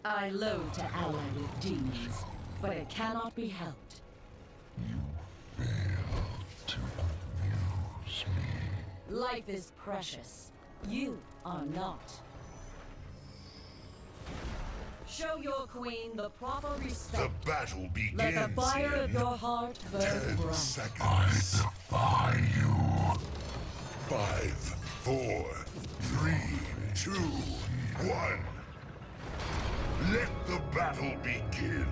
I loathe to ally with demons, but it cannot be helped. You fail to amuse me. Life is precious. You are not. Show your queen the proper respect. The battle begins. Let the fire of your heart burn 10 bright. seconds. I defy you. 5, 4, 3, 2, 1. Let the battle begin.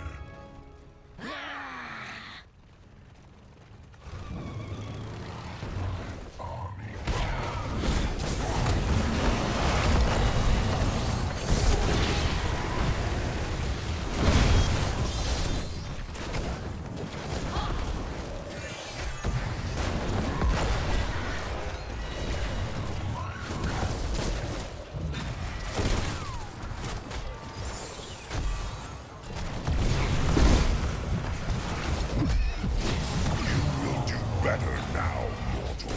Better now, mortal.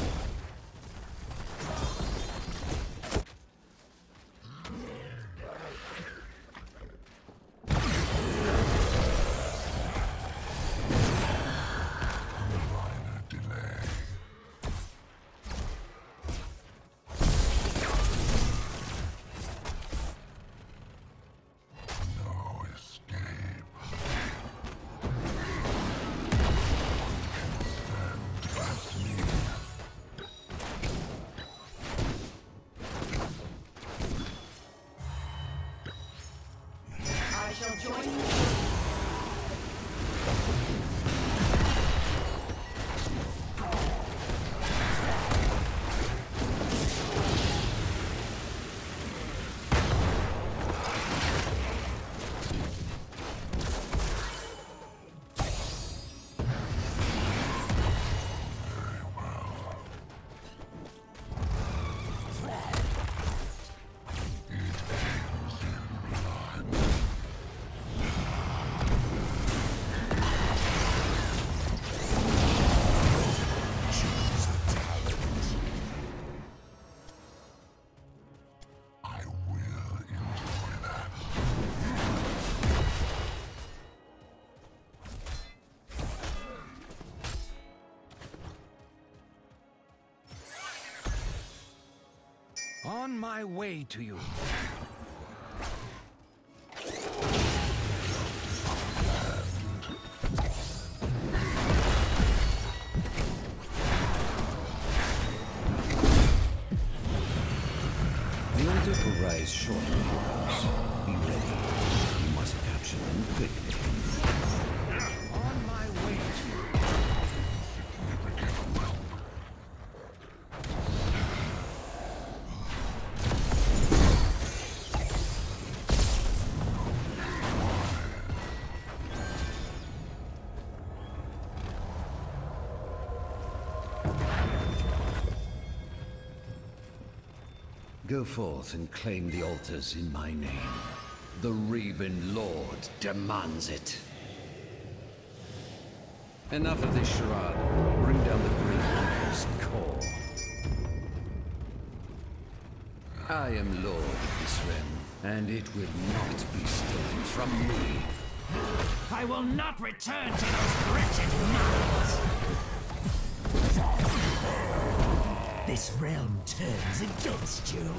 Minor delay. No escape. Stand past me. I shall join you. Choose a talent. I will enjoy that. On my way to you. The Elders will rise shortly, heroes. Be ready. You must capture them quickly. On my way to you. Go forth and claim the altars in my name. The Raven Lord demands it. Enough of this charade. Bring down the Great Hunter's core. I am Lord of this realm, and it will not be stolen from me. I will not return to those wretched mines! This realm turns against you.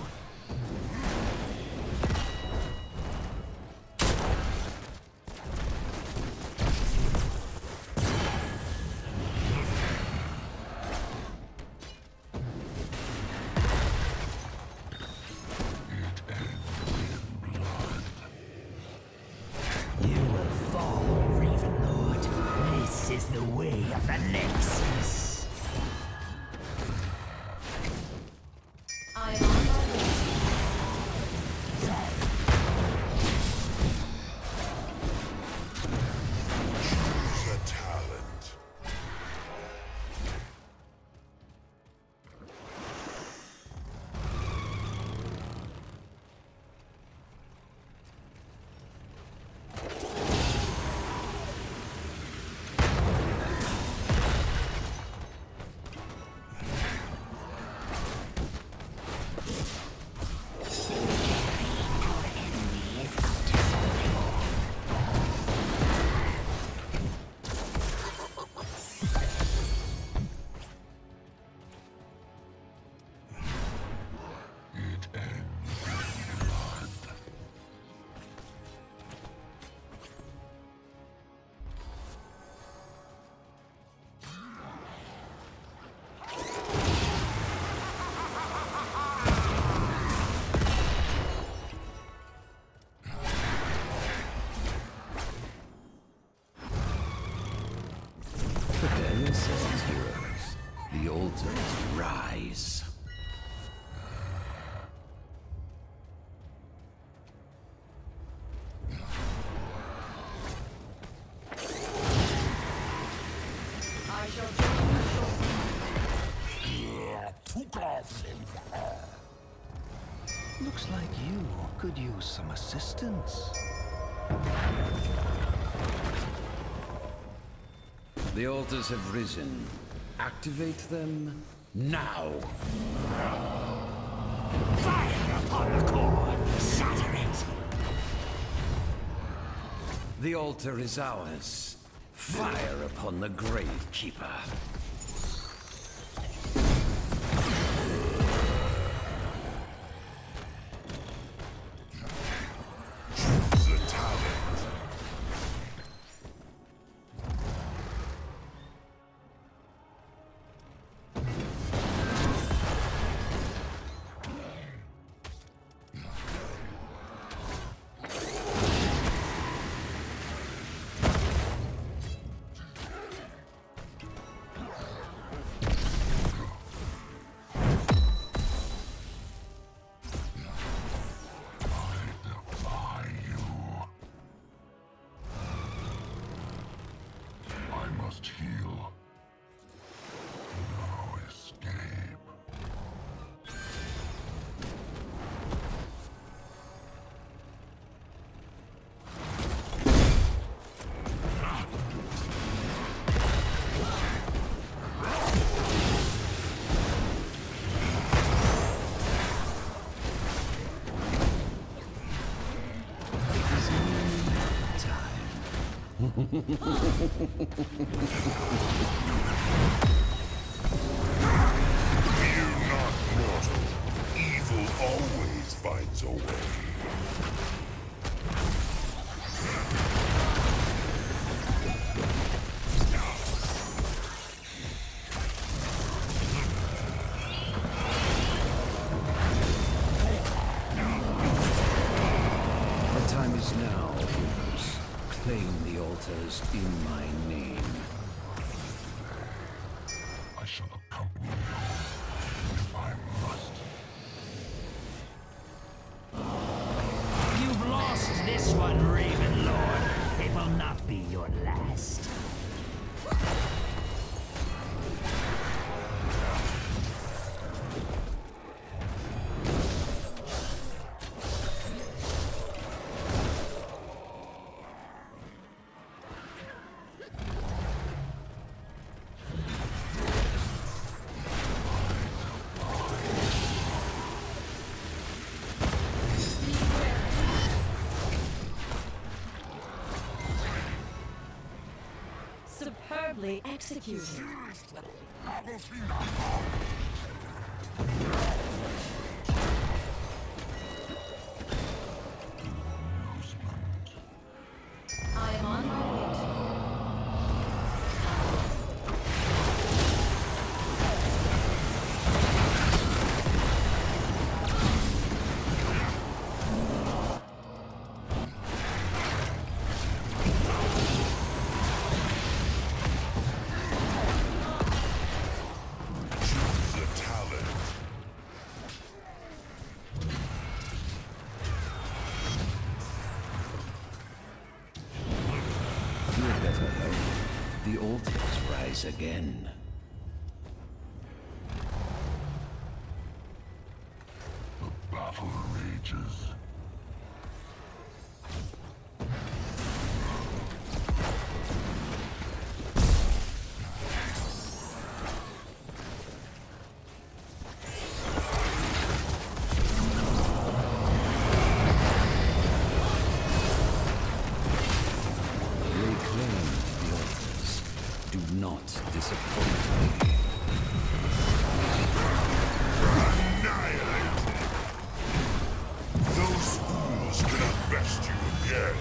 It ends in blood. You will fall, Raven Lord. This is the way of the Nexus. I am on my way. Choose a talent. rise. I shall join you shortly. Looks like you could use some assistance. The altars have risen. Activate them now. Fire upon the core! Shatter it! The altar is ours. Fire upon the Gravekeeper. Choose a talent. Defy you. I must heal. No escape. Fear not, mortal. Evil always finds a way. The time is now, heroes. Claim the altars in my name. I shall accompany you if I must. You've lost this one, Raven Lord. It will not be your last. Superbly executed. I am on my way to Choose a talent. You had better hope. The altars rise again. The battle rages. Reclaim the altars. Do not disappoint me. Annihilate! Those fools cannot best you again.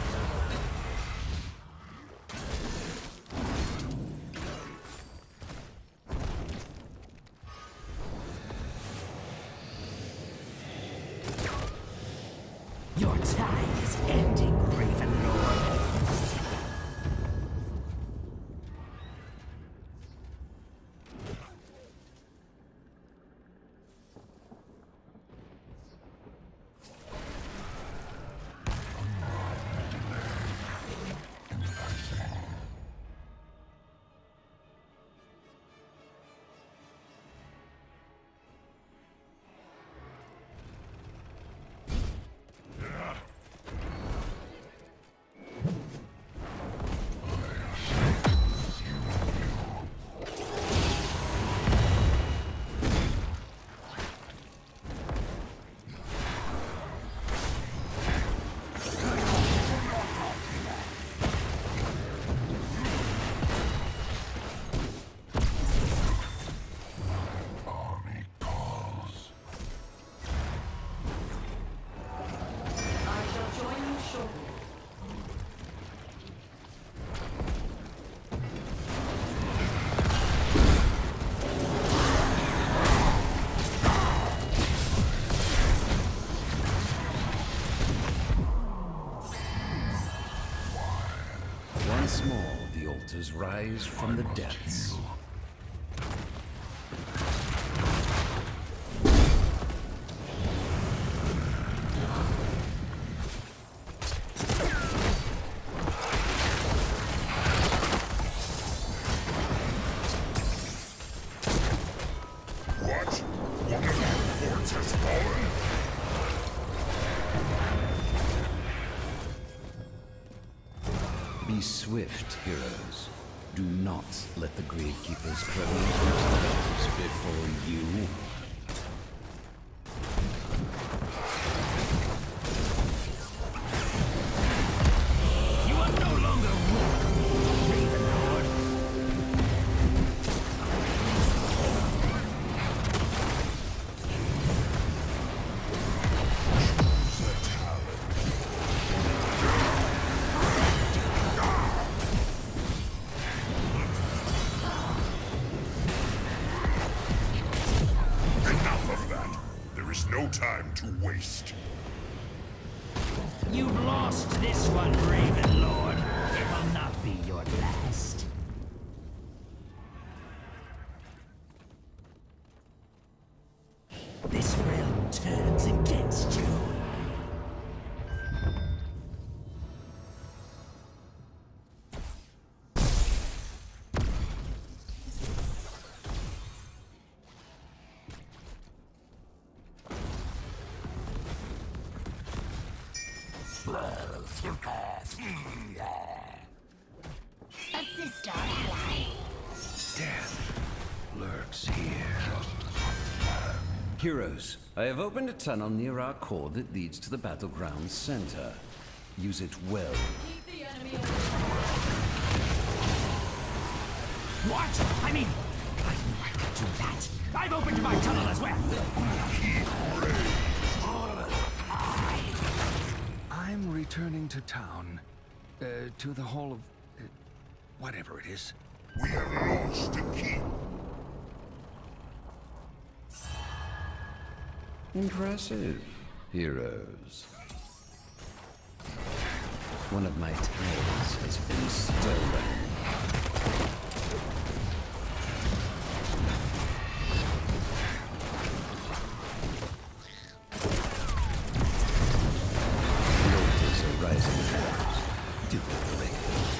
Your time is ending, Raven Lord. Once more, the altars rise from the depths. What? One of your lords has fallen? Be swift, heroes. Do not let the Gravekeepers prevalent themselves before you. You are no longer welcome, Raven Lord. The talent. Enough of that. There is no time to waste. You've lost this one, Raven Lord. It will not be your last. This realm turns against you. Assist our ally. Death lurks here. Heroes, I have opened a tunnel near our core that leads to the battleground center. Use it well. Keep the enemy away. What? I mean, I knew I could do that. I've opened my tunnel as well. I'm returning to town. To the Hall of... whatever it is. We have lost a keep. Impressive, heroes. One of my tales has been stolen. The altars are rising heroes. Do it, Blake.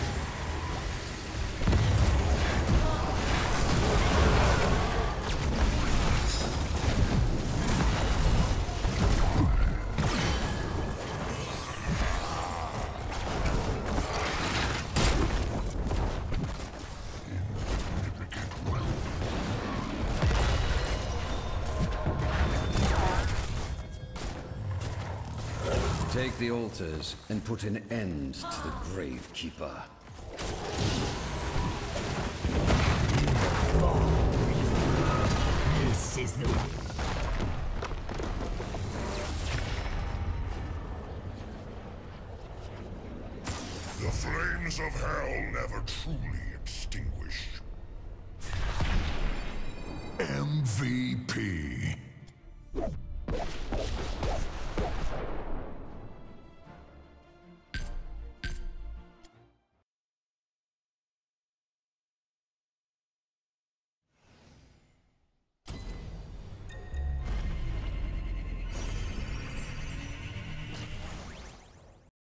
Take the altars and put an end to the Gravekeeper. This is the way. The flames of hell never truly extinguish. MVP.